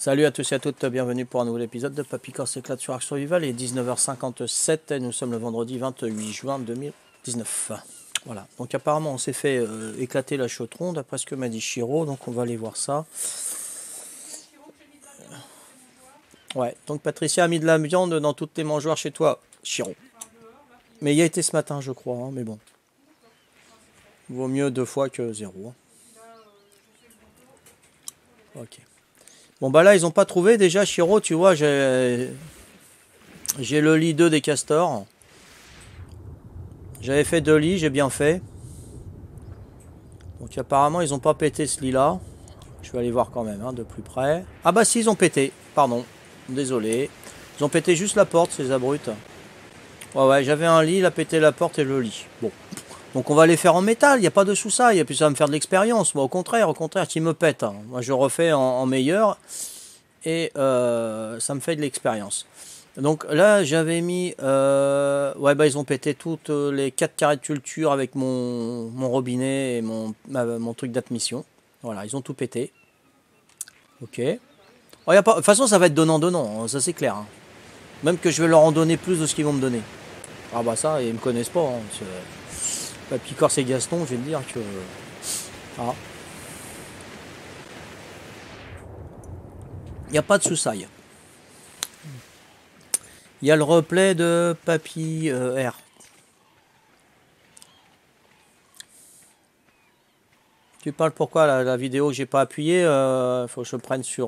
Salut à tous et à toutes, bienvenue pour un nouvel épisode de Papy Corse s'éclate sur Ark Survival. Il est 19h57 et nous sommes le vendredi 28 juin 2019. Voilà, donc apparemment on s'est fait éclater la chaudron d'après ce que m'a dit Chiro, donc on va aller voir ça. Ouais, donc Patricia a mis de la viande dans toutes tes mangeoires chez toi, Chiro. Mais il y a été ce matin je crois, hein, mais bon. Vaut mieux 2 fois que 0. Hein. Ok. Bon bah là ils ont pas trouvé déjà Chiro, tu vois, j'ai le lit 2 des castors. J'avais fait 2 lits, j'ai bien fait. Donc apparemment ils ont pas pété ce lit là. Je vais aller voir quand même hein, de plus près. Ah bah si ils ont pété, pardon, désolé. Ils ont pété juste la porte ces abrutes. Ouais j'avais un lit, il a pété la porte et le lit. Bon. Donc on va les faire en métal, il n'y a pas de sous-ça, et puis ça va me faire de l'expérience. Moi au contraire, qui me pète. Hein. Moi je refais en meilleur et ça me fait de l'expérience. Donc là j'avais mis... ouais bah ils ont pété toutes les 4 carrés de culture avec mon robinet et mon truc d'admission. Voilà, ils ont tout pété. Ok. Oh, y a pas... De toute façon ça va être donnant-donnant, ça c'est clair. Hein. Même que je vais leur en donner plus de ce qu'ils vont me donner. Ah bah ça, ils me connaissent pas. Hein, Papy Corse et Gaston, je vais te dire que... Ah. Il n'y a pas de soussaille. Il y a le replay de Papy R. Tu parles pourquoi la vidéo que j'ai pas appuyé, faut que je prenne sur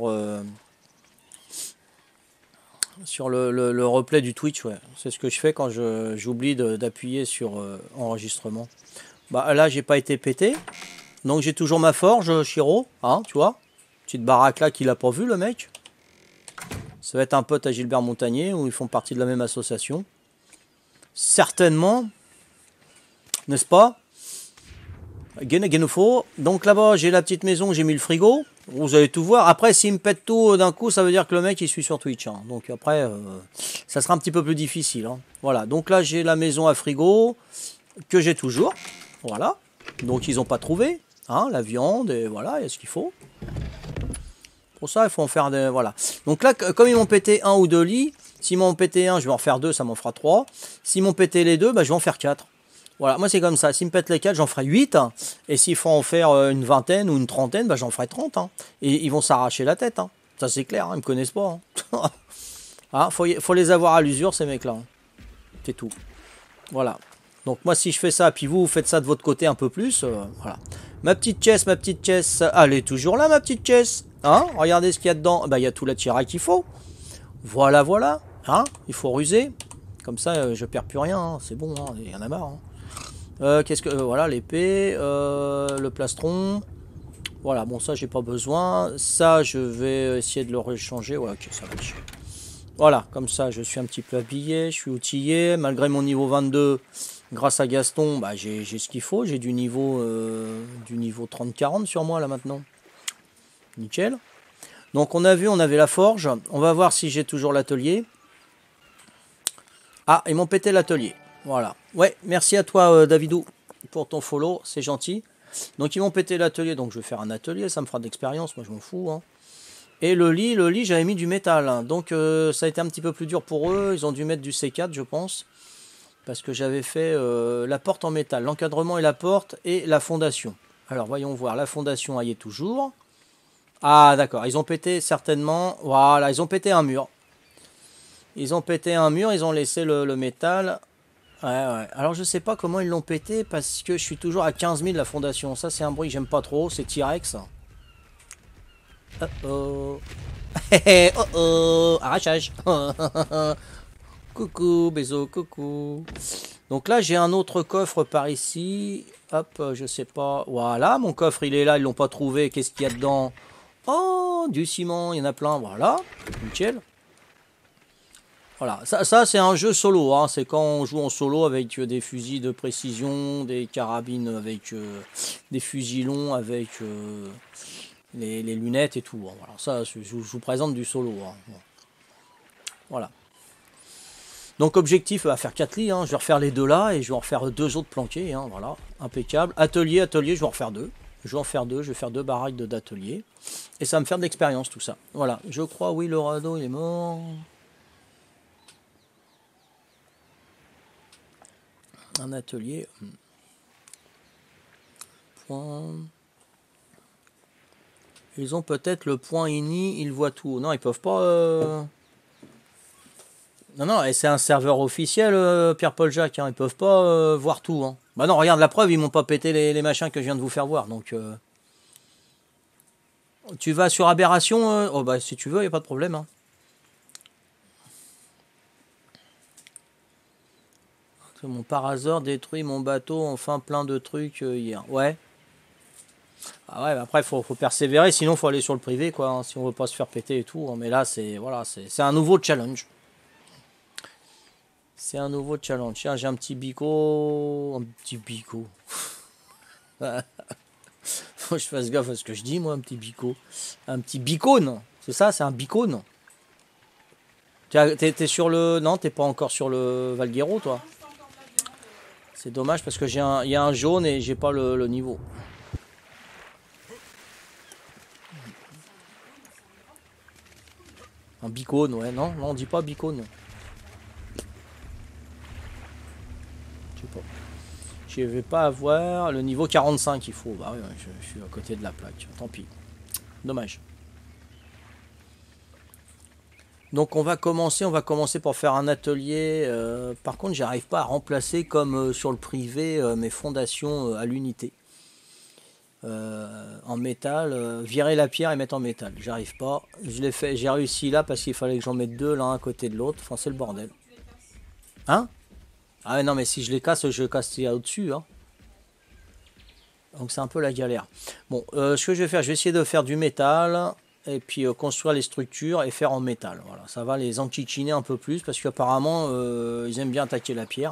le replay du Twitch, ouais. C'est ce que je fais quand j'oublie d'appuyer sur enregistrement. Bah là j'ai pas été pété. Donc j'ai toujours ma forge, Chiro, hein, tu vois. Petite baraque là qu'il a pas vu le mec. Ça va être un pote à Gilbert Montagnier, où ils font partie de la même association. Certainement. N'est-ce pas? Genufo. Donc là-bas, j'ai la petite maison, j'ai mis le frigo. Vous allez tout voir. Après, s'il me pète tout d'un coup, ça veut dire que le mec, il suit sur Twitch. Hein. Donc après, ça sera un petit peu plus difficile. Hein. Voilà. Donc là, j'ai la maison à frigo, que j'ai toujours. Voilà. Donc, ils n'ont pas trouvé. Hein, la viande, et voilà, il y a ce qu'il faut. Pour ça, il faut en faire des... Voilà. Donc là, comme ils m'ont pété 1 ou 2 lits, s'ils m'ont pété 1, je vais en faire 2, ça m'en fera 3. S'ils m'ont pété les 2, bah, je vais en faire 4. Voilà, moi c'est comme ça. S'ils me pètent les 4, j'en ferai 8. Hein. Et s'il faut en faire une vingtaine ou une trentaine, bah, j'en ferai 30. Hein. Et ils vont s'arracher la tête. Hein. Ça c'est clair, hein, ils me connaissent pas. Hein. Ah, faut les avoir à l'usure, ces mecs-là. Hein. C'est tout. Voilà. Donc moi si je fais ça, puis vous faites ça de votre côté un peu plus, voilà. Ma petite caisse, elle est toujours là ma petite caisse. Hein, regardez ce qu'il y a dedans. Bah, il y a tout l'attirail qu'il faut. Voilà, voilà. Hein, il faut ruser. Comme ça, je perds plus rien. Hein. C'est bon, hein. Il y en a marre. Hein. Qu'est-ce que... voilà, l'épée. Le plastron. Voilà, bon, ça, j'ai pas besoin. Ça, je vais essayer de le rechanger. Ouais, ok, ça va être chier. Voilà, comme ça, je suis un petit peu habillé. Je suis outillé. Malgré mon niveau 22... Grâce à Gaston, bah, j'ai ce qu'il faut. J'ai du niveau 30-40 sur moi là maintenant. Nickel. Donc on a vu, on avait la forge. On va voir si j'ai toujours l'atelier. Ah, ils m'ont pété l'atelier. Voilà. Ouais, merci à toi Davidou pour ton follow. C'est gentil. Donc ils m'ont pété l'atelier. Donc je vais faire un atelier. Ça me fera de l'expérience. Moi je m'en fous. Hein. Et le lit j'avais mis du métal. Hein. Donc ça a été un petit peu plus dur pour eux. Ils ont dû mettre du C4 je pense. Parce que j'avais fait la porte en métal, l'encadrement et la porte et la fondation. Alors voyons voir, la fondation y est toujours. Ah d'accord, ils ont pété certainement, voilà, ils ont pété un mur. Ils ont pété un mur, ils ont laissé le métal. Ouais, ouais. Alors je sais pas comment ils l'ont pété parce que je suis toujours à 15 000 la fondation. Ça c'est un bruit que j'aime pas trop, c'est T-Rex. Oh oh. Oh oh, arrachage. Coucou, bisous, coucou. Donc là, j'ai un autre coffre par ici. Hop, je sais pas. Voilà, mon coffre, il est là. Ils l'ont pas trouvé. Qu'est-ce qu'il y a dedans? Oh, du ciment. Il y en a plein. Voilà. Nickel. Voilà. Ça c'est un jeu solo. Hein. C'est quand on joue en solo avec des fusils de précision, des carabines avec des fusils longs, avec les lunettes et tout. Hein. Voilà. Ça, je vous présente du solo. Hein. Voilà. Donc objectif, à faire 4 lits, hein. Je vais refaire les 2 là et je vais en refaire 2 autres planqués, hein. Voilà, impeccable. Atelier, je vais en refaire 2. Je vais en faire deux, je vais faire deux baraques d'atelier. Et ça va me faire de l'expérience tout ça. Voilà, je crois, oui, le radeau il est mort. Un atelier. Point. Ils ont peut-être le point ini, ils voient tout. Non, ils peuvent pas... Non, non, et c'est un serveur officiel, Pierre-Paul Jacques. Hein. Ils peuvent pas voir tout. Hein. Bah non, regarde la preuve, ils m'ont pas pété les machins que je viens de vous faire voir. Donc, tu vas sur Aberration oh bah si tu veux, il n'y a pas de problème. Hein. Mon Parasor détruit mon bateau, enfin plein de trucs hier. Ouais. Ah ouais, bah après, faut persévérer, sinon faut aller sur le privé, quoi. Hein, si on veut pas se faire péter et tout. Hein. Mais là, c'est voilà, c'est un nouveau challenge. C'est un nouveau challenge. Tiens, j'ai un petit bico. Un petit bico. Faut que je fasse gaffe à ce que je dis, moi, un petit bico. Un petit bicône. C'est ça, c'est un bicône. T'es sur le... Non, t'es pas encore sur le Valguero, toi. C'est dommage parce que il y a un jaune et j'ai pas le niveau. Un bicône, ouais, non, on dit pas bicône. Je sais pas. Je vais pas avoir le niveau 45 il faut. Bah oui, je suis à côté de la plaque. Tant pis. Dommage. Donc on va commencer pour faire un atelier. Par contre, j'arrive pas à remplacer comme sur le privé mes fondations à l'unité. En métal, virer la pierre et mettre en métal. J'arrive pas. Je l'ai fait, j'ai réussi là parce qu'il fallait que j'en mette deux l'un à côté de l'autre. Enfin, c'est le bordel. Hein? Ah non, mais si je les casse, je casse ce qu'il y a au-dessus. Hein. Donc c'est un peu la galère. Bon, ce que je vais faire, je vais essayer de faire du métal. Et puis construire les structures et faire en métal. Voilà, ça va les enquiquiner un peu plus parce qu'apparemment ils aiment bien attaquer la pierre.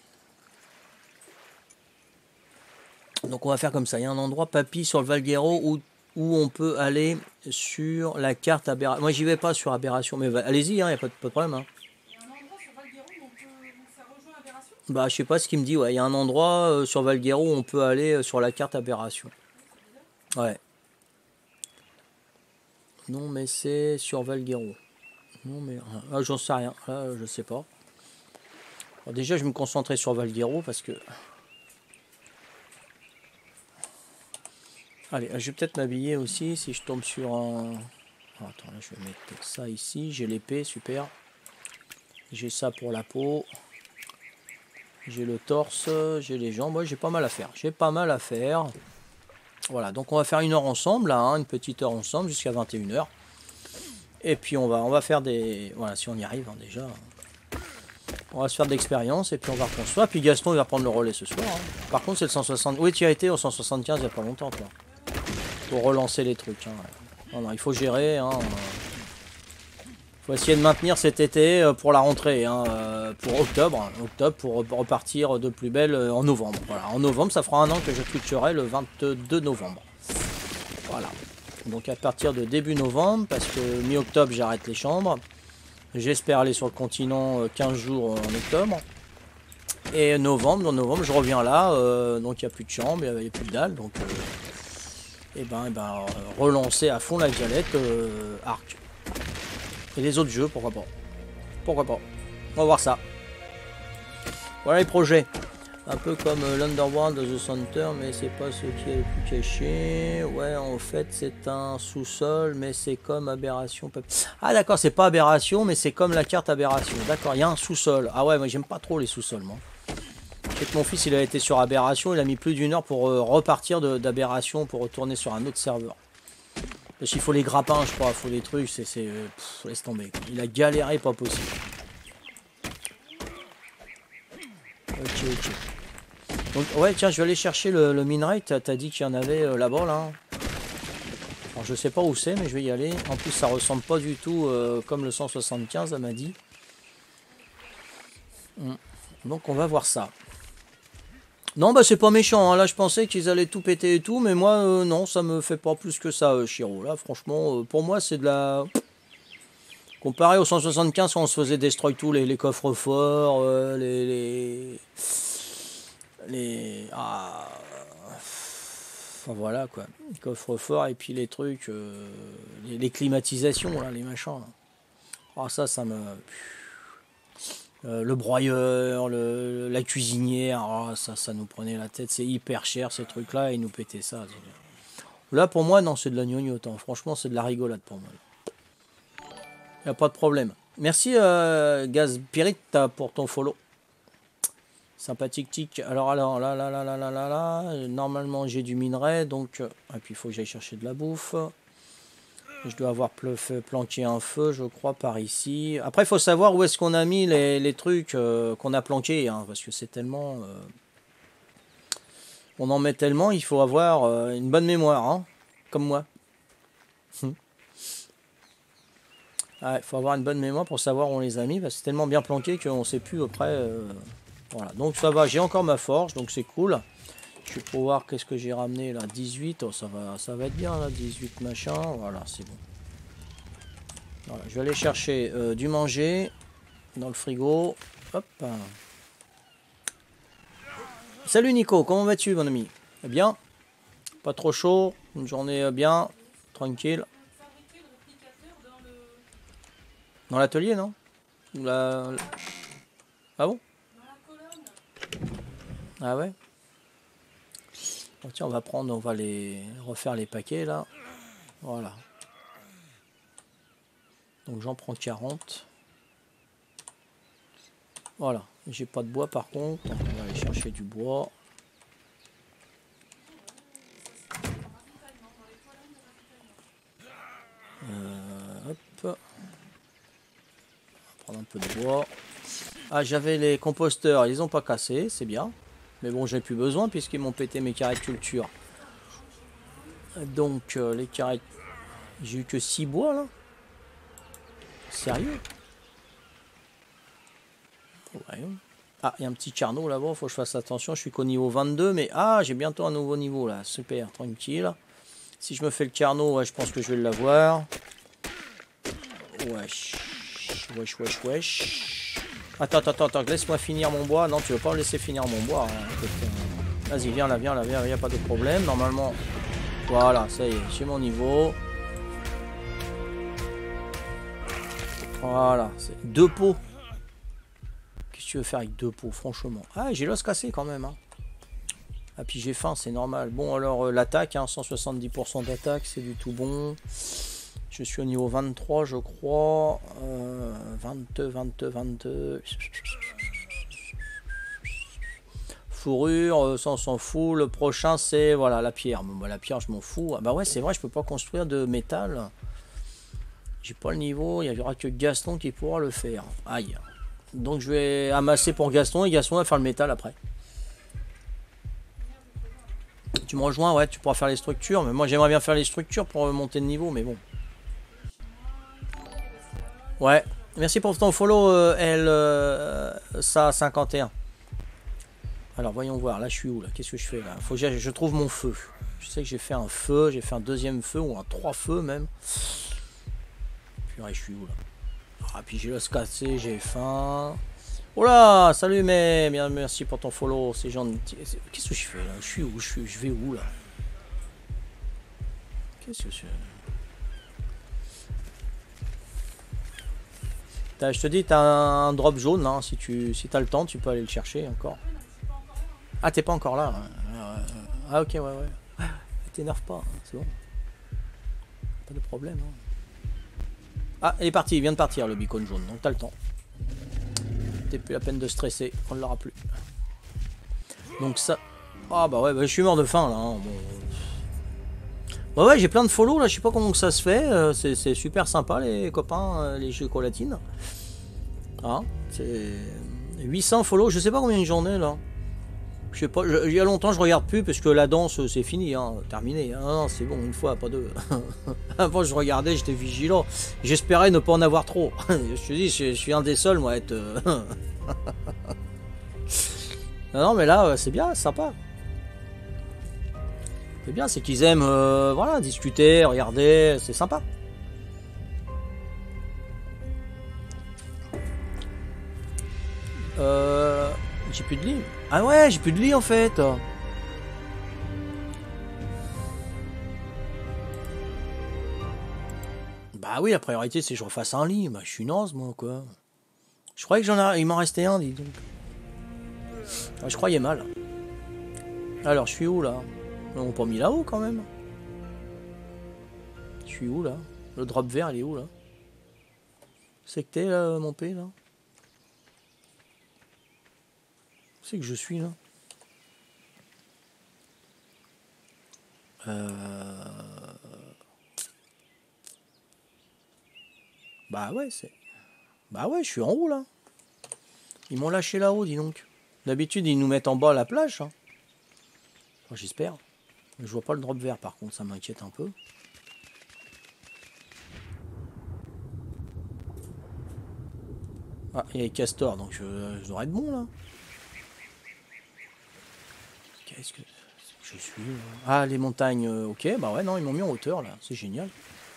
Donc on va faire comme ça. Il y a un endroit, papy, sur le Valguero où on peut aller sur la carte Aberration. Moi j'y vais pas sur Aberration, mais allez-y, il n'y a pas de problème. Hein. Il y a un endroit sur Valguero où ça rejoint Aberration. Bah je sais pas ce qu'il me dit. Ouais, il y a un endroit sur Valguero où on peut aller sur la carte Aberration. Ouais. Non, mais c'est sur Valguero. Non, mais j'en sais rien. Là, je sais pas. Alors, déjà, je vais me concentrer sur Valguero parce que. Allez, je vais peut-être m'habiller aussi si je tombe sur un. Oh, attends, là, je vais mettre ça ici. J'ai l'épée, super. J'ai ça pour la peau. J'ai le torse, j'ai les jambes. Ouais, j'ai pas mal à faire. J'ai pas mal à faire. Voilà, donc on va faire une heure ensemble, là, hein, une petite heure ensemble jusqu'à 21 h. Et puis on va faire des... Voilà, si on y arrive hein, déjà. On va se faire de l'expérience et puis on va reconstruire. Puis Gaston il va prendre le relais ce soir. Hein. Par contre c'est le 160... Oui tu y as été au 175 il n'y a pas longtemps toi. Pour relancer les trucs. Hein. Non, non, il faut gérer. Hein. Faut essayer de maintenir cet été pour la rentrée. Hein, pour octobre. Octobre pour repartir de plus belle en novembre. Voilà, en novembre ça fera un an que je twitcherai le 22 novembre. Voilà. Donc à partir de début novembre, parce que mi-octobre j'arrête les chambres. J'espère aller sur le continent 15 jours en octobre. Et novembre, je reviens là. Donc il n'y a plus de chambre, il n'y a plus de dalle. Donc relancer à fond la galette Arc. Et les autres jeux, pourquoi pas. Pourquoi pas. On va voir ça. Voilà les projets. Un peu comme l'Underworld de The Center, mais c'est pas ce qui est le plus caché. Ouais, en fait, c'est un sous-sol, mais c'est comme Aberration. Ah d'accord, c'est pas Aberration, mais c'est comme la carte Aberration. D'accord, il y a un sous-sol. Ah ouais, moi j'aime pas trop les sous-sols, moi. Je sais que mon fils, il a été sur Aberration, il a mis plus d'une heure pour repartir d'Aberration, pour retourner sur un autre serveur. Parce qu'il faut les grappins, je crois, il faut les trucs, laisse tomber. Il a galéré, pas possible. Ok. Donc, ouais, tiens, je vais aller chercher le minerai. T'as dit qu'il y en avait là-bas, là. Alors, je sais pas où c'est, mais je vais y aller. En plus, ça ressemble pas du tout comme le 175, elle m'a dit. Donc, on va voir ça. Non, bah, c'est pas méchant. Hein. Là, je pensais qu'ils allaient tout péter et tout, mais moi, non, ça me fait pas plus que ça, Chiro. Là, franchement, pour moi, c'est de la... Comparé au 175, quand on se faisait destroy tous les coffres forts, Enfin, voilà quoi. Coffre-fort et puis les trucs, les climatisations, là, les machins. Là. Oh, ça me... le broyeur, la cuisinière, oh, ça nous prenait la tête. C'est hyper cher ces trucs-là et ils nous pétaient ça. Là pour moi, non, c'est de la gnognotte. Hein. Franchement, c'est de la rigolade pour moi. Y a pas de problème. Merci Gazpirit pour ton follow. Sympathique tic. Alors là, normalement j'ai du minerai, donc et puis il faut que j'aille chercher de la bouffe. Je dois avoir planqué un feu, je crois, par ici. Après, il faut savoir où est-ce qu'on a mis les trucs qu'on a planqués, hein, parce que c'est tellement... on en met tellement, il faut avoir une bonne mémoire, hein, comme moi. Il faut avoir une bonne mémoire pour savoir où on les a mis, parce que c'est tellement bien planqué qu'on ne sait plus après... voilà, donc ça va, j'ai encore ma forge, donc c'est cool. Je vais pouvoir, qu'est-ce que j'ai ramené là, 18, oh, ça va être bien là, 18 machin, voilà, c'est bon. Voilà, je vais aller chercher du manger dans le frigo. Hop. Salut Nico, comment vas-tu mon ami? Eh bien, pas trop chaud, une journée bien, tranquille. Dans l'atelier, non? Ah bon? Ah ouais? Bon, tiens, on va les refaire les paquets là. Voilà. Donc j'en prends 40. Voilà. J'ai pas de bois par contre. On va aller chercher du bois. Hop. On va prendre un peu de bois. Ah, j'avais les composteurs. Ils ont pas cassé. C'est bien. Mais bon, j'ai plus besoin puisqu'ils m'ont pété mes carrés de culture. Donc, les carrés... J'ai eu que 6 bois, là. Sérieux? Ouais. Ah, il y a un petit carnot là-bas. Faut que je fasse attention. Je suis qu'au niveau 22. Mais, ah, j'ai bientôt un nouveau niveau, là. Super, tranquille. Si je me fais le carnot, ouais, je pense que je vais l'avoir. Wesh. Attends, laisse-moi finir mon bois. Non, tu veux pas me laisser finir mon bois. Hein. Vas-y, viens là, il n'y a pas de problème. Normalement, voilà, ça y est, j'ai mon niveau. Voilà, c'est 2 pots. Qu'est-ce que tu veux faire avec 2 pots, franchement? Ah, j'ai l'os cassé quand même. Hein. Ah, puis j'ai faim, c'est normal. Bon, alors, l'attaque, hein, 170% d'attaque, c'est du tout bon. Je suis au niveau 23, je crois. 22. Fourrure, ça on s'en fout. Le prochain, c'est voilà la pierre. Bon, bah, la pierre, je m'en fous. Ah, bah ouais, c'est vrai, je peux pas construire de métal. J'ai pas le niveau. Il n'y aura que Gaston qui pourra le faire. Aïe. Donc je vais amasser pour Gaston et Gaston va faire le métal après. Tu me rejoins, ouais, tu pourras faire les structures. Mais moi, j'aimerais bien faire les structures pour monter de niveau, mais bon. Ouais, merci pour ton follow SA51. Alors voyons voir, là je suis où là? Qu'est-ce que je fais là? Faut que je trouve mon feu. Je sais que j'ai fait un feu, j'ai fait un deuxième feu ou un 3 feux même. Puis ouais, je suis où là? Ah puis j'ai l'os cassé, j'ai faim. Oh là, salut mais bien merci pour ton follow, c'est gentil. Qu'est-ce que je fais là? Je suis où? Je vais où là? Qu'est-ce que je fais? Je te dis, t'as un drop jaune, hein, si t'as le temps, tu peux aller le chercher encore. Ah, t'es pas encore là. Ah, ok, ouais. T'énerve pas, hein, c'est bon. Pas de problème. Hein. Ah, il est parti, il vient de partir le beacon jaune, donc t'as le temps. T'es plus la peine de stresser, on ne l'aura plus. Donc ça... Ah bah ouais, bah, je suis mort de faim là. Hein, bon. Ouais, j'ai plein de follow là, je sais pas comment que ça se fait, c'est super sympa les copains, les chocolatines. Ah, c'est 800 follow, je sais pas combien de journées là. Je sais pas, il y a longtemps je regarde plus parce que la danse c'est fini, hein, terminé. Hein, non, c'est bon, une fois, pas deux. Avant je regardais, j'étais vigilant, j'espérais ne pas en avoir trop. Je te dis, je suis un des seuls moi à être... non mais là c'est bien, c'est sympa. C'est bien, c'est qu'ils aiment voilà, discuter, regarder, c'est sympa. J'ai plus de lit. Ah ouais, j'ai plus de lit en fait. Ah oui, la priorité, c'est que je refasse un lit. Bah, je suis naze, moi, quoi. Je croyais que il m'en restait un, dis donc. Ah, je croyais mal. Alors, je suis où, là? Ils m'ont pas mis là-haut, quand même. Je suis où, là? Le drop vert, il est où, là? C'est que t'es, là, mon P, là? C'est que je suis, là? Bah ouais, c'est... Bah ouais, je suis en haut, là. Ils m'ont lâché là-haut, dis donc. D'habitude, ils nous mettent en bas à la plage. Hein. Enfin, j'espère. Je vois pas le drop vert, par contre, ça m'inquiète un peu. Ah, il y a les castors, donc je devrais être bon, là. Qu'est-ce que je suis, là? Ah, les montagnes, ok. Bah ouais, non, ils m'ont mis en hauteur, là. C'est génial.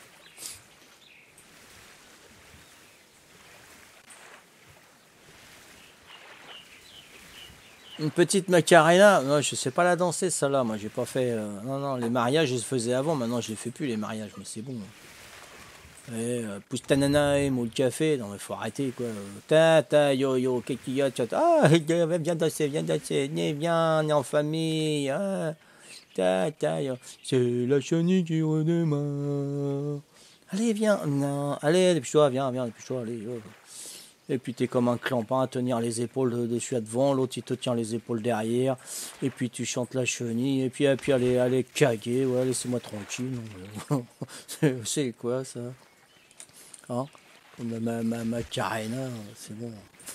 Une petite Macarena, non, je sais pas la danser, ça là. Moi, j'ai pas fait. Non, non, les mariages, je les faisais avant. Maintenant, je les fais plus, les mariages, mais c'est bon. Pousse ta nana et moule le café. Non, mais faut arrêter, quoi. Ta, yo, yo, qu'est-ce qu'il y a? Ah, viens danser, viens, on est en famille. Ah, yo. C'est la chenille qui redémarre. Allez, viens. Non, allez, dépêche-toi, viens, dépêche-toi, allez. Oh. Et puis t'es comme un clampin à tenir les épaules dessus à devant, l'autre il te tient les épaules derrière, et puis tu chantes la chenille, et puis allez caguer, ouais, laissez-moi tranquille. C'est quoi ça? Hein? Ma carena, c'est bon.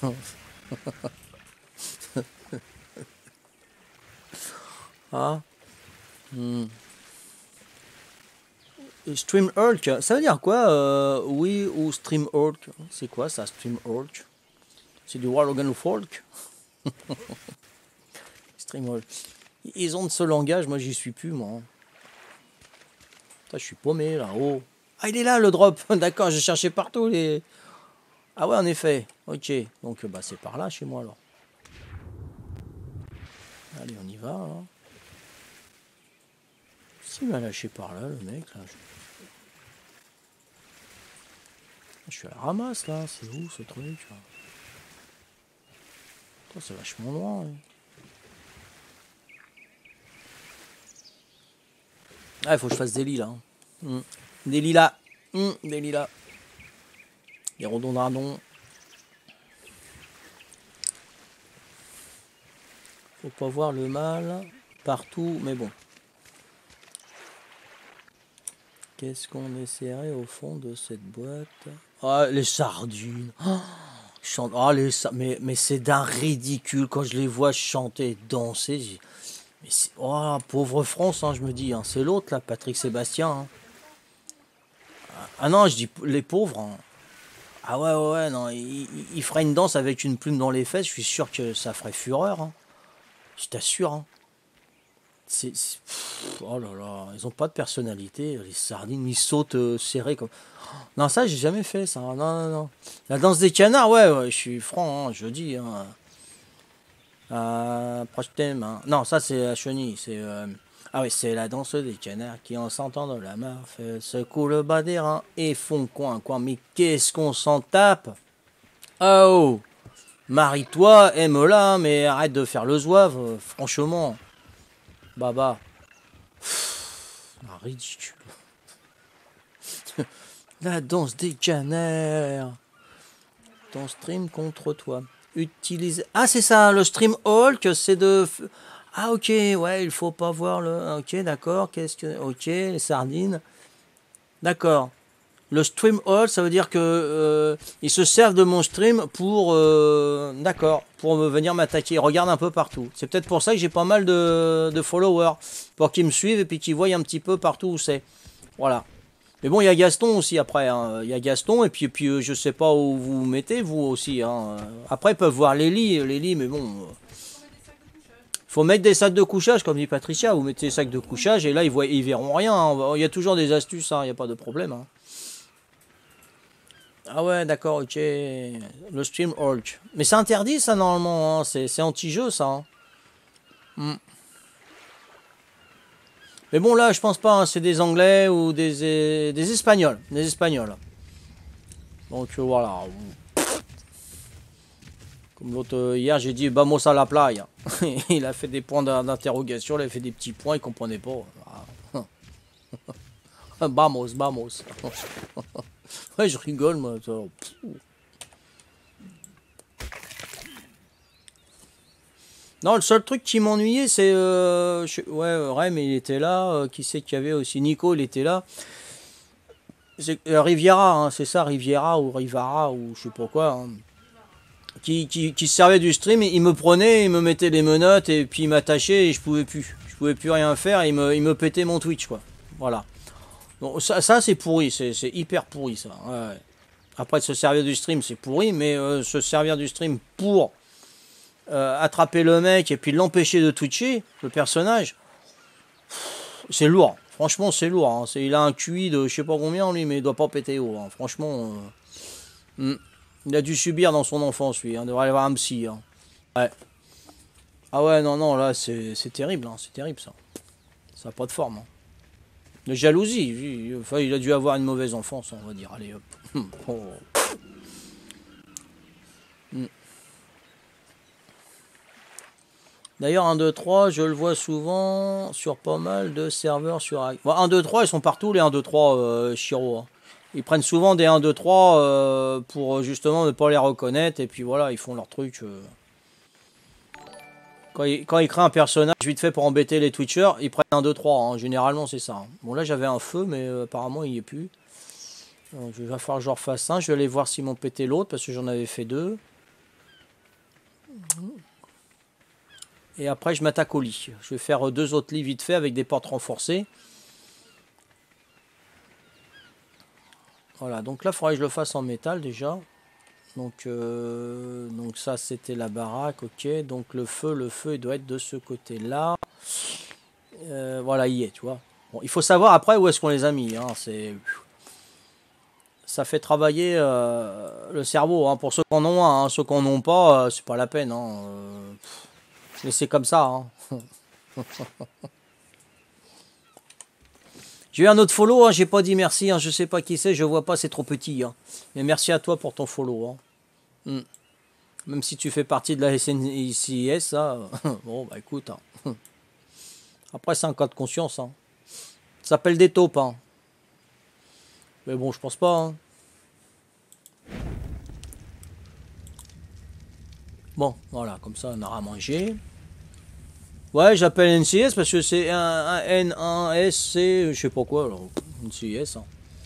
Ah? Stream Hulk, ça veut dire quoi? Oui ou Stream Hulk? C'est quoi ça, Stream Hulk? C'est du War Logan Folk? Stream Hulk. Ils ont de ce langage, moi j'y suis plus, moi. Putain, je suis paumé là. Oh. Ah, il est là le drop. D'accord, j'ai cherché partout les. Ah ouais, en effet. Ok. Donc bah c'est par là chez moi alors. Allez, on y va. Hein. S'il m'a lâché par là, le mec là. Je suis à la ramasse là. C'est où ce truc là? C'est vachement loin. Hein. Ah, il faut que je fasse des lilas. Hein. Des lilas. Des lilas. Des rhododendrons. Faut pas voir le mal partout, mais bon. Qu'est-ce qu'on essaierait au fond de cette boîte? Ah, les sardines. Oh, mais c'est d'un ridicule quand je les vois chanter et danser. Mais oh, pauvre France, hein, je me dis. Hein, c'est l'autre là, Patrick Sébastien. Hein. Ah non, je dis les pauvres. Hein. Ah ouais, non, il ferait une danse avec une plume dans les fesses, je suis sûr que ça ferait fureur. Hein. Je t'assure. Hein. Oh là là, ils ont pas de personnalité, les sardines, ils sautent serrés comme. Non, ça, j'ai jamais fait ça. Non. La danse des canards, ouais, je suis franc, hein, je dis. Hein. Proche thème, hein. Non, ça, c'est la chenille. Ah oui, c'est la danse des canards qui, en s'entend de la mare, secouent le bas des reins et font coin. Mais qu'est-ce qu'on s'en tape? Oh! Marie-toi, aime-la, mais arrête de faire le zouave, franchement. Baba. Ridicule. La danse des canards. Ton stream contre toi. Utilise. Ah, c'est ça, le stream Hulk, c'est de. Ah, ok, ouais, il faut pas voir le. Ok, d'accord, qu'est-ce que. Ok, les sardines. D'accord. Le stream Hulk, ça veut dire que ils se servent de mon stream pour. D'accord, pour venir m'attaquer. Ils regardent un peu partout. C'est peut-être pour ça que j'ai pas mal de followers. Pour qu'ils me suivent et puis qu'ils voient un petit peu partout où c'est. Voilà. Mais bon, il y a Gaston aussi après. Hein. Il y a Gaston et puis je sais pas où vous vous mettez, vous aussi. Hein. Après, ils peuvent voir les lits, mais bon. Faut mettre des sacs de couchage, comme dit Patricia. Vous mettez des sacs de couchage et là, ils verront rien. Hein. Il y a toujours des astuces, hein. Il n'y a pas de problème. Hein. Ah ouais, d'accord, ok. Le stream Hulk. Mais c'est interdit, ça, normalement. Hein. C'est anti-jeu, ça. Hein. Mais bon, là, je pense pas. Hein. C'est des Anglais ou des Espagnols. Des Espagnols. Donc voilà. Comme l'autre hier, j'ai dit vamos à la playa. Il a fait des points d'interrogation, il a fait des petits points, il comprenait pas. Vamos, vamos. Ouais, je rigole, moi. Non, le seul truc qui m'ennuyait, c'est... ouais, Rem, il était là. Qui c'est qu'il y avait aussi? Nico, il était là. Riviera, hein, c'est ça, Riviera ou Rivara ou je sais pas quoi. Hein. Qui se servait du stream, il me prenait, il me mettait les menottes et puis il m'attachait et je pouvais plus. Je pouvais plus rien faire et il me pétait mon Twitch, quoi. Voilà. Donc ça c'est pourri, c'est hyper pourri ça. Ouais. Après de se servir du stream, c'est pourri, mais se servir du stream pour attraper le mec et puis l'empêcher de twitcher, le personnage, c'est lourd. Franchement, c'est lourd. Hein. Il a un QI de je sais pas combien, lui, mais il doit pas péter haut. Hein. Franchement, il a dû subir dans son enfance, lui. Il devrait aller voir un psy. Hein. Ouais. Ah ouais, non, non, là, c'est terrible. Hein. C'est terrible, ça. Ça n'a pas de forme. Hein. De jalousie. Enfin, il a dû avoir une mauvaise enfance, on va dire. Allez, hop. Oh. D'ailleurs, 1, 2, 3, je le vois souvent sur pas mal de serveurs sur... Bon, 1, 2, 3, ils sont partout, les 1, 2, 3, Chiro. Hein. Ils prennent souvent des 1, 2, 3 pour justement ne pas les reconnaître. Et puis voilà, ils font leur truc. Quand ils créent un personnage vite fait pour embêter les Twitchers, ils prennent 1, 2, 3. Hein. Généralement, c'est ça. Hein. Bon, là, j'avais un feu, mais apparemment, il n'y est plus. Donc, il va falloir que je refasse un. Je vais aller voir s'ils m'ont pété l'autre, parce que j'en avais fait 2. Et après, je m'attaque au lit. Je vais faire 2 autres lits vite fait avec des portes renforcées. Voilà, donc là, il faudrait que je le fasse en métal déjà. Donc ça, c'était la baraque, ok. Donc le feu, il doit être de ce côté-là. Voilà, il y est, tu vois. Bon, il faut savoir après où est-ce qu'on les a mis. Hein. Ça fait travailler le cerveau. Hein. Pour ceux qui en ont un, hein. Ceux qui en ont pas, c'est pas la peine. Hein. Mais c'est comme ça. Hein. J'ai eu un autre follow, hein, j'ai pas dit merci, hein, je sais pas qui c'est, je vois pas, c'est trop petit. Hein. Mais merci à toi pour ton follow. Hein. Même si tu fais partie de la SNCIS, ça, bon bah écoute. Hein. Après c'est un cas de conscience. Hein. Ça s'appelle des taupes. Hein. Mais bon, je pense pas. Hein. Bon, voilà, comme ça on aura mangé. Ouais, j'appelle NCS parce que c'est un N1SC, je sais pas quoi, alors, NCS. Hein.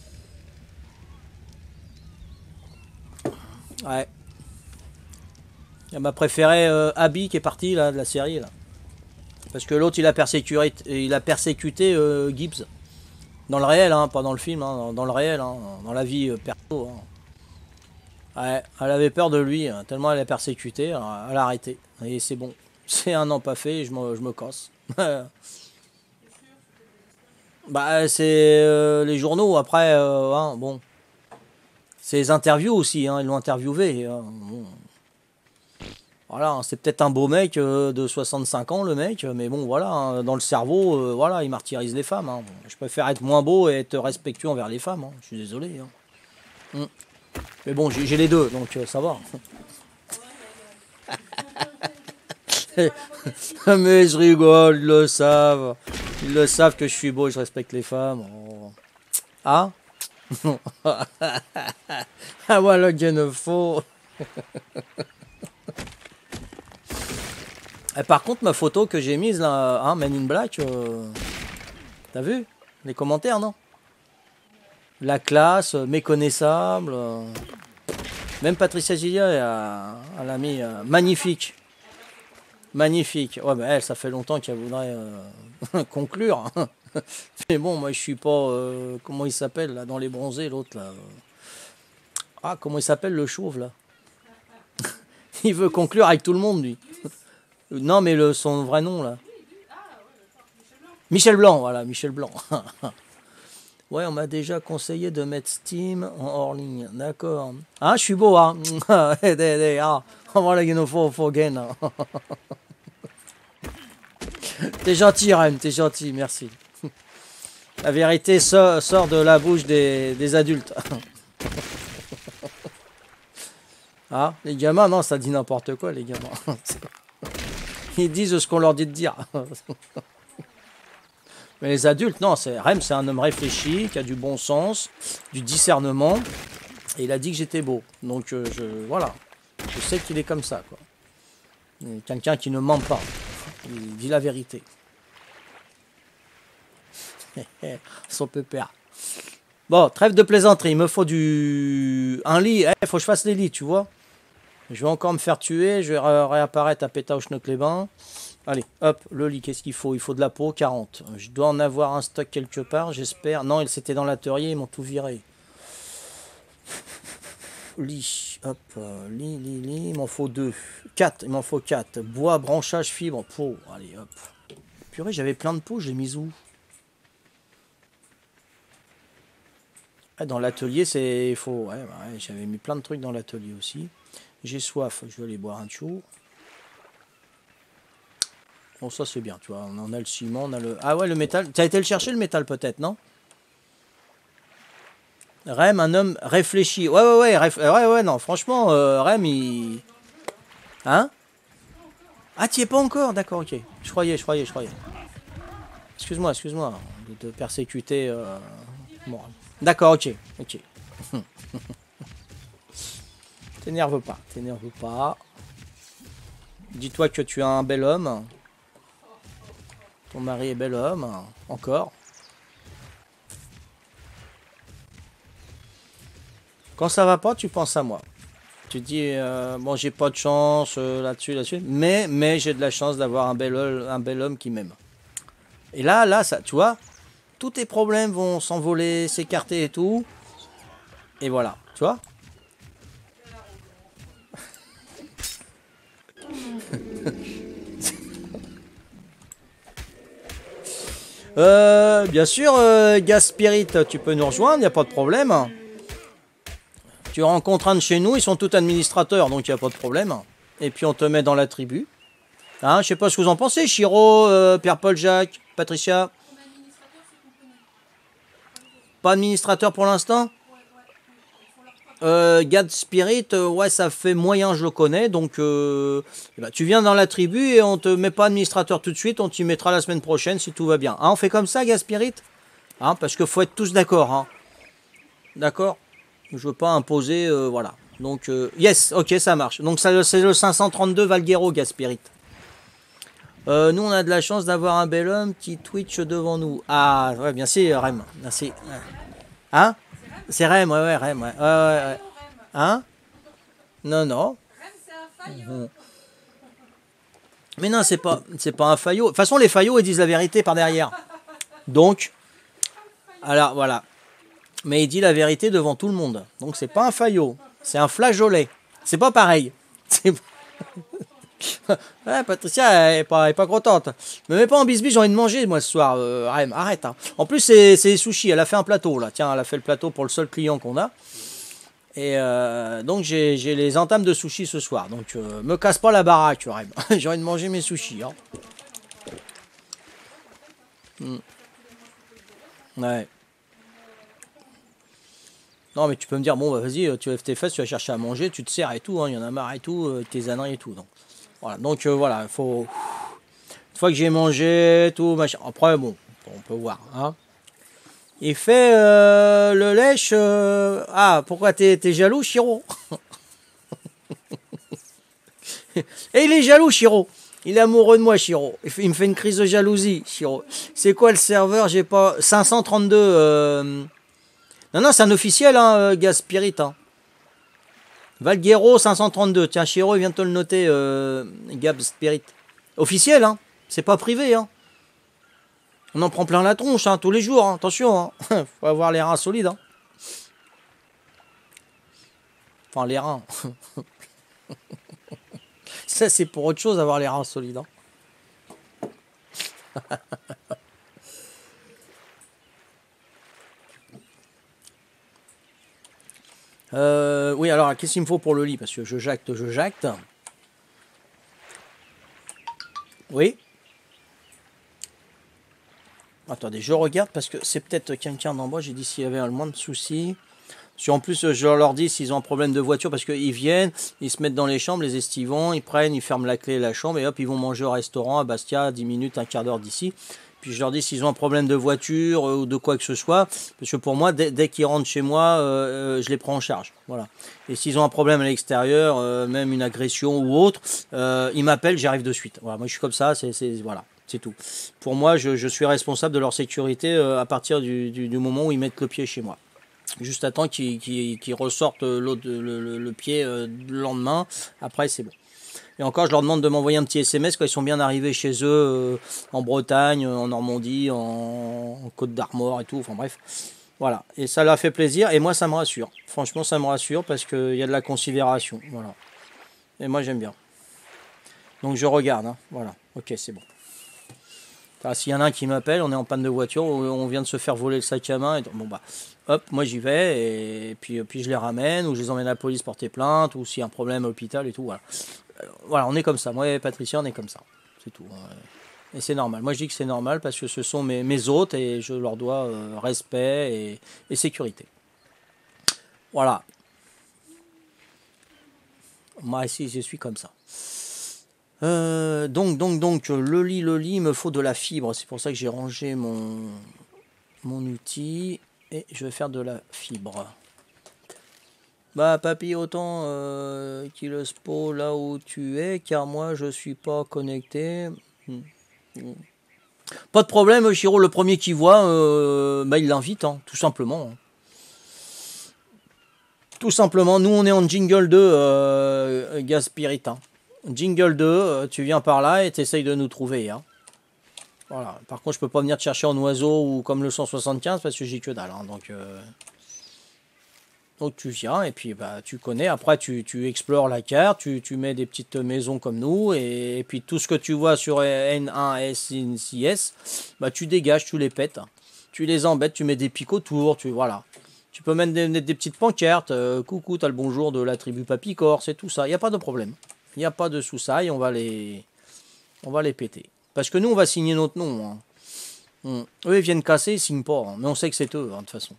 Ouais. Il y a ma préférée Abby qui est partie là, de la série. Là. Parce que l'autre il a persécuté Gibbs. Dans le réel, hein, pas dans le film, hein, dans le réel, hein, dans la vie perso. Hein. Ouais, elle avait peur de lui, hein, tellement elle a persécuté, elle a arrêté. Et c'est bon. C'est un an pas fait et je me casse. Bah c'est les journaux après, hein, bon. C'est les interviews aussi, hein, ils l'ont interviewé. Hein, bon. Voilà, hein, c'est peut-être un beau mec de 65 ans le mec, mais bon voilà, hein, dans le cerveau, voilà, il martyrise les femmes. Hein. Je préfère être moins beau et être respectueux envers les femmes, hein. Je suis désolé. Hein. Mais bon, j'ai les deux, donc ça va. Mais je rigole, ils le savent. Ils le savent que je suis beau et je respecte les femmes. Oh. Ah ah voilà qu'il ne faut. Et par contre, ma photo que j'ai mise là, hein, Men in Black, t'as vu les commentaires, non? La classe, méconnaissable. Même Patricia Gilia, elle l'a mis magnifique. Magnifique. Ouais, mais elle, ça fait longtemps qu'elle voudrait conclure. Mais bon, moi, je suis pas... comment il s'appelle, là, dans les bronzés, l'autre, là. Ah, comment il s'appelle, le chauve, là? Il veut conclure avec tout le monde, lui. Non, mais son vrai nom, là. Michel Blanc, voilà, Michel Blanc. Ouais, on m'a déjà conseillé de mettre Steam en hors ligne. D'accord. Ah, je suis beau, hein. Ah, voilà, il faut gain. T'es gentil, Rem, t'es gentil, merci. La vérité sort de la bouche des adultes. Ah, les gamins, non, ça dit n'importe quoi, les gamins. Ils disent ce qu'on leur dit de dire. Mais les adultes, non, Rem, c'est un homme réfléchi, qui a du bon sens, du discernement. Et il a dit que j'étais beau. Donc, voilà. Je sais qu'il est comme ça, quoi. Quelqu'un qui ne ment pas. Il dit la vérité. Son pépère. Bon, trêve de plaisanterie. Il me faut un lit. Il faut que je fasse les lits, tu vois. Je vais encore me faire tuer. Je vais réapparaître à Pétauche-Neuc-les-Bains. Allez, hop, le lit, qu'est-ce qu'il faut? Il faut de la peau, 40. Je dois en avoir un stock quelque part, j'espère. Non, c'était dans l'atelier, ils m'ont tout viré. Lit, hop, lit, il m'en faut 2. 4, il m'en faut 4. Bois, branchage, fibre, peau. Allez, hop. Purée, j'avais plein de peau, je l'ai mise où? Ah, dans l'atelier, il faut... Ouais, j'avais mis plein de trucs dans l'atelier aussi. J'ai soif, je vais aller boire un chou. Bon, ça c'est bien, tu vois. On a le ciment, on a le... Ah ouais, le métal. Tu as été le chercher, le métal, peut-être, non? Rem, un homme réfléchi. Ouais, non, franchement, Rem, il... Hein? Ah, tu es pas encore? D'accord, ok. Je croyais. Excuse-moi de te persécuter. Bon. D'accord, ok. T'énerve pas. Dis-toi que tu es un bel homme. Ton mari est bel homme. Encore. Quand ça va pas, tu penses à moi. Tu dis, bon, j'ai pas de chance là-dessus, mais j'ai de la chance d'avoir un bel homme qui m'aime. Et là, ça, tu vois, tous tes problèmes vont s'envoler, s'écarter et tout. Et voilà, tu vois. Bien sûr, Gaz Spirit, tu peux nous rejoindre, il n'y a pas de problème. Tu rencontres un de chez nous, ils sont tous administrateurs, donc il n'y a pas de problème. Et puis on te met dans la tribu. Hein, je sais pas ce que vous en pensez, Chiro, Pierre-Paul, Jacques, Patricia. Pas administrateur pour l'instant. God Spirit, ouais, ça fait moyen, je le connais. Donc, bah, tu viens dans la tribu et on te met pas administrateur tout de suite. On t'y mettra la semaine prochaine si tout va bien. Hein, on fait comme ça, God Spirit, hein, parce qu'il faut être tous d'accord. Hein. D'accord. Je veux pas imposer, voilà. Donc, yes, ok, ça marche. Donc, c'est le 532 Valguero, God Spirit. Nous, on a de la chance d'avoir un bel homme qui Twitch devant nous. Ah, ouais, bien sûr, Rem. Merci. Hein? C'est Rem, ouais, Rem, ouais. Hein? Non. Mais non, c'est pas un faillot. De toute façon, les faillots, ils disent la vérité par derrière. Donc, alors, voilà. Mais il dit la vérité devant tout le monde. Donc, c'est pas un faillot. C'est un flageolet. C'est pas pareil. Ouais, Patricia, elle est pas contente. Me mets pas en bisbille, j'ai envie de manger, moi, ce soir. Arrête. Hein. En plus, c'est les sushis. Elle a fait un plateau, là. Tiens, elle a fait le plateau pour le seul client qu'on a. Et donc, j'ai les entames de sushis ce soir. Donc, me casse pas la baraque, Rem. J'ai envie de manger mes sushis. Hein. Ouais. Non, mais tu peux me dire, bon, bah, vas-y, tu lèves tes fesses, tu vas chercher à manger, tu te sers et tout. Il y en a marre et tout, tes âneries et tout. Donc, voilà. Donc, voilà, il faut... Une fois que j'ai mangé, tout, machin. Après, bon, on peut voir. Hein. Il fait le lèche. Ah, pourquoi t'es jaloux, Chiro? Et il est jaloux, Chiro. Il est amoureux de moi, Chiro. Il me fait une crise de jalousie, Chiro. C'est quoi le serveur? J'ai pas. 532. Non, c'est un officiel, hein, Gaz Spirit. Hein. Valguero 532. Tiens, Chiro, il vient de te le noter, Gab Spirit. Officiel, hein. C'est pas privé, hein. On en prend plein la tronche, hein, tous les jours. Hein. Attention, hein. Faut avoir les reins solides. Hein. Enfin, les reins. Ça, c'est pour autre chose, avoir les reins solides. Hein. Oui, alors, qu'est-ce qu'il me faut pour le lit? Parce que je jacte. Oui. Attendez, je regarde parce que c'est peut-être quelqu'un d'en bas. J'ai dit s'il y avait le moins de soucis. Si en plus je leur dis s'ils ont un problème de voiture, parce qu'ils viennent, ils se mettent dans les chambres, les estivants, ils prennent, ils ferment la clé de la chambre et hop, ils vont manger au restaurant à Bastia, 10 minutes, un quart d'heure d'ici. Puis je leur dis s'ils ont un problème de voiture ou de quoi que ce soit, parce que pour moi, dès qu'ils rentrent chez moi, je les prends en charge. Voilà. Et s'ils ont un problème à l'extérieur, même une agression ou autre, ils m'appellent, j'arrive de suite. Voilà, moi je suis comme ça, voilà. C'est tout. Pour moi, je suis responsable de leur sécurité à partir du moment où ils mettent le pied chez moi. Juste à temps qu'ils ressortent le pied le lendemain. Après, c'est bon. Et encore, je leur demande de m'envoyer un petit SMS quand ils sont bien arrivés chez eux, en Bretagne, en Normandie, en Côte d'Armor et tout. Enfin bref, voilà. Et ça leur fait plaisir. Et moi, ça me rassure. Franchement, ça me rassure parce qu'il y a de la considération. Voilà. Et moi, j'aime bien. Donc, je regarde. Hein. Voilà. Ok, c'est bon. S'il y en a un qui m'appelle, on est en panne de voiture, on vient de se faire voler le sac à main. Et bon, bah, hop, moi j'y vais. Et puis je les ramène, ou je les emmène à la police porter plainte, ou s'il y a un problème à l'hôpital et tout. Voilà. Voilà, on est comme ça. Moi et Patricia, on est comme ça. C'est tout. Et c'est normal. Moi, je dis que c'est normal parce que ce sont mes hôtes et je leur dois respect et sécurité. Voilà. Moi, ici, je suis comme ça. Donc, le lit, il me faut de la fibre. C'est pour ça que j'ai rangé mon outil et je vais faire de la fibre. Bah, papy, autant qu'il le spo là où tu es, car moi je suis pas connecté. Pas de problème, Chiro, le premier qui voit, bah, il l'invite, hein, tout simplement. Tout simplement, nous on est en jingle 2, Gaz Spirit. Hein. Jingle 2, tu viens par là et tu essayes de nous trouver. Hein. Voilà. Par contre, je peux pas venir te chercher en oiseau ou comme le 175 parce que j'ai que dalle. Hein. Donc tu viens et puis bah, tu connais. Après, tu explores la carte, tu mets des petites maisons comme nous et puis tout ce que tu vois sur N1, S6S, bah, tu dégages, tu les pètes. Tu les embêtes, tu mets des pics autour, voilà. Tu peux mettre des petites pancartes. Coucou, t'as le bonjour de la tribu Papicor, c'est tout ça. Il n'y a pas de problème. Il n'y a pas de sous-saille, on va les péter. Parce que nous, on va signer notre nom. Hein. Eux, ils viennent casser, ils signent pas. Hein. Mais on sait que c'est eux, hein, de toute façon.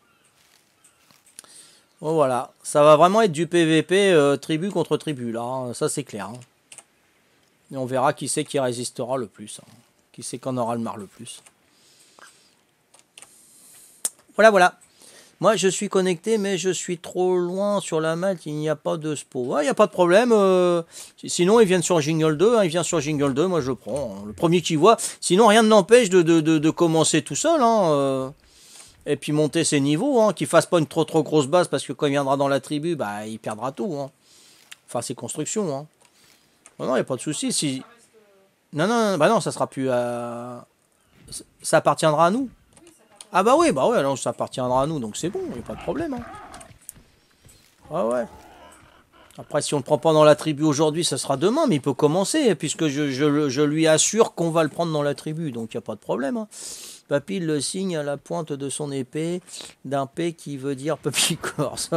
Bon, voilà. Ça va vraiment être du PVP tribu contre tribu, là. Hein. Ça, c'est clair. Hein. Et on verra qui c'est qui résistera le plus. Hein. Qui c'est qu'on aura le marre le plus. Voilà. Moi, je suis connecté, mais je suis trop loin sur la map. Il n'y a pas de spo. Il n'y a pas de problème. Sinon, ils viennent sur Jingle 2. Hein, ils viennent sur Jingle 2. Moi, je prends. Hein, le premier qui voit. Sinon, rien ne n'empêche de commencer tout seul. Hein, et puis monter ses niveaux. Hein, qu'il ne fasse pas une trop grosse base. Parce que quand il viendra dans la tribu, bah, il perdra tout. Hein. Enfin, ses constructions. Hein. Non, il n'y a pas de souci. Si... Non, ça sera plus à... Ça appartiendra à nous. Ah bah oui, alors ça appartiendra à nous, donc c'est bon, il n'y a pas de problème. Hein. Ah ouais. Après, si on ne le prend pas dans la tribu aujourd'hui, ça sera demain, mais il peut commencer, puisque je lui assure qu'on va le prendre dans la tribu, donc il n'y a pas de problème. Hein. Papy le signe à la pointe de son épée, d'un P qui veut dire Papy Corse.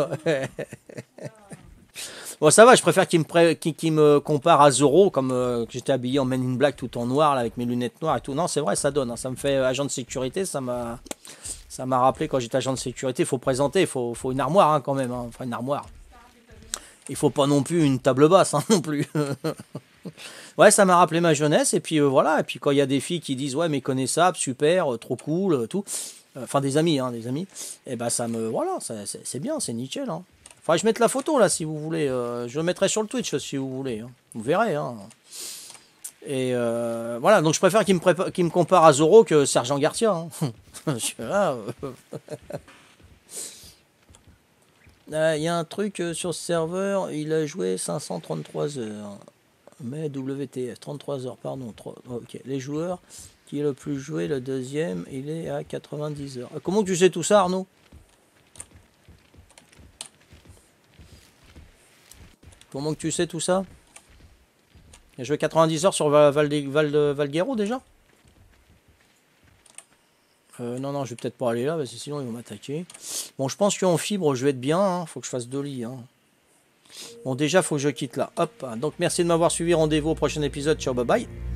Bon, ça va, je préfère qu'il me compare à Zoro, comme que j'étais habillé en Men in Black tout en noir, là, avec mes lunettes noires et tout. Non, c'est vrai, ça donne. Hein. Ça me fait agent de sécurité, ça m'a rappelé quand j'étais agent de sécurité. Il faut présenter, il faut une armoire hein, quand même. Hein. Enfin, une armoire. Il faut pas non plus une table basse, hein, non plus. Ouais, ça m'a rappelé ma jeunesse. Et puis voilà. Et puis quand il y a des filles qui disent ouais, méconnaissable, super, trop cool, tout. Enfin, des amis. Et ben, ça me. Voilà, c'est bien, c'est nickel. Hein. Enfin, je vais mettre la photo là si vous voulez. Je le mettrai sur le Twitch si vous voulez. Hein. Vous verrez. Hein. Et voilà, donc je préfère qu'il me compare à Zoro que Sergent Garcia. Hein. Il y a un truc sur ce serveur, il a joué 533 heures. Mais WTF, 33 heures, pardon. Ok, les joueurs qui est le plus joué, le deuxième, il est à 90 heures. Comment tu sais tout ça, Arnaud? Comment que tu sais tout ça? Il a joué 90 heures sur Valguero déjà? Non, je vais peut-être pas aller là, parce que sinon ils vont m'attaquer. Bon, je pense qu'en fibre, je vais être bien. Hein. Faut que je fasse 2 lits. Hein. Bon, déjà, faut que je quitte là. Hop. Donc, merci de m'avoir suivi. Rendez-vous au prochain épisode. Ciao, bye bye.